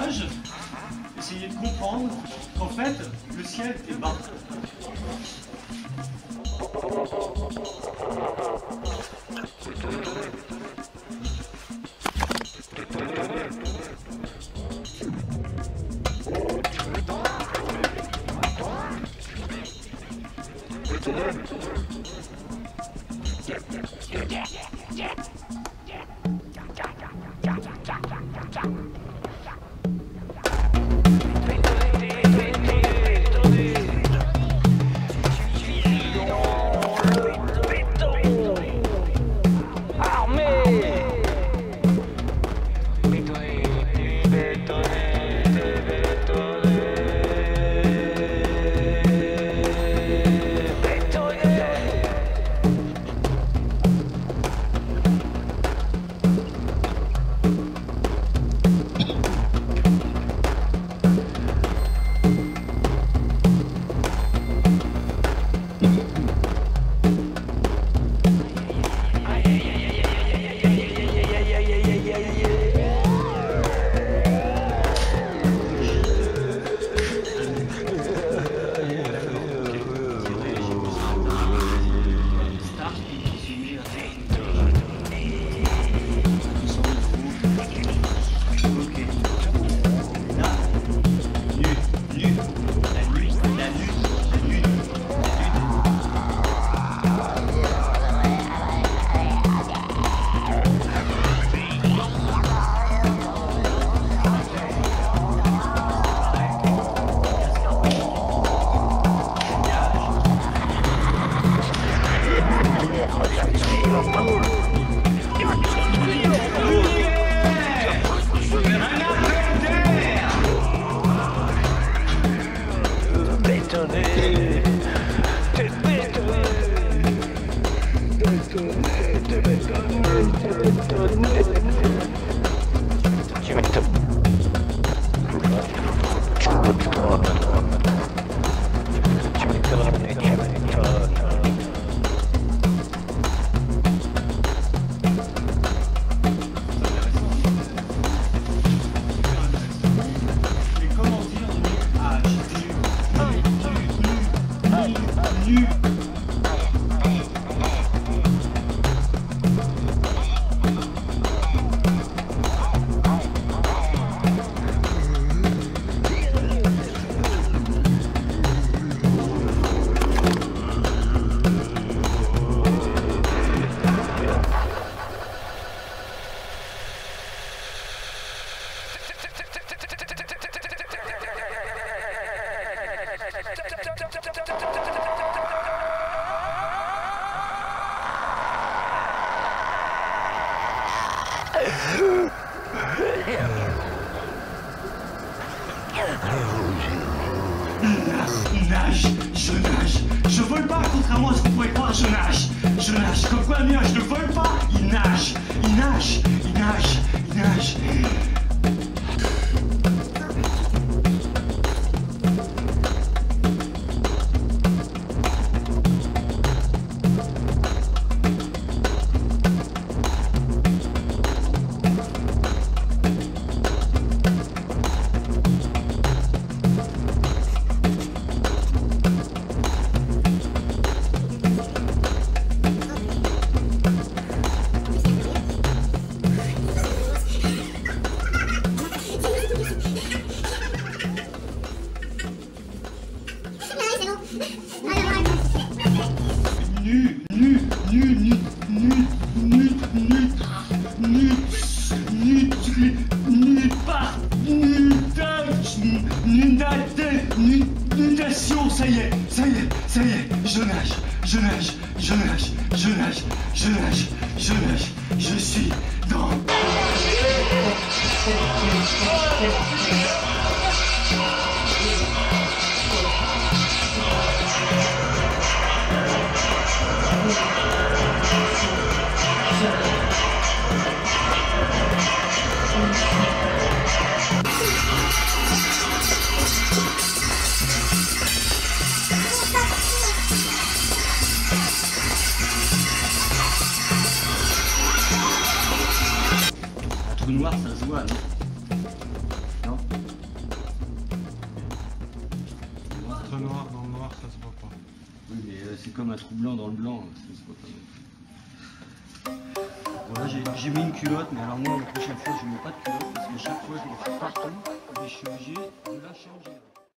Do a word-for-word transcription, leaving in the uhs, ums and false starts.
nuages, essayez de comprendre qu'en fait, le ciel est bas. Nage, je nage, je vole pas, contrairement à ce qu'on pourrait croire, je nage, je nage, comme quoi un nuage ne vole pas, il nage, il nage, il nage, il nage. Nu, nu, nu, nu, nu, nu, nu, nu, nu, nu, par, nu, nu, nudation, ça y est, ça y est, ça y est, je nage, je nage, je nage, je nage, je nage, je nage, je suis dans... Un trou noir, ça se voit, non? Non? contre noir, dans le noir, ça se voit pas. Oui, mais euh, c'est comme un trou blanc dans le blanc, ça se voit pas non plus. Voilà, j'ai mis une culotte, mais alors moi, la prochaine fois, je ne mets pas de culotte parce que chaque fois, je le fais partout et je suis obligé de la changer.